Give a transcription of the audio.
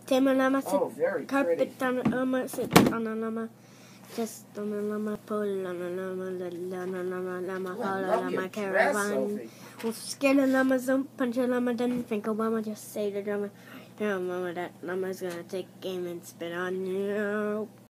Tame a llama, sit very carpet pretty. down a llama, sit on a llama, just on a llama, pull on a llama, llama, follow llama, caravan. We'll scare the llamas, don't punch a llama, then think Obama, just say the drama. Yeah, mama, that llama's gonna take aim and spit on you.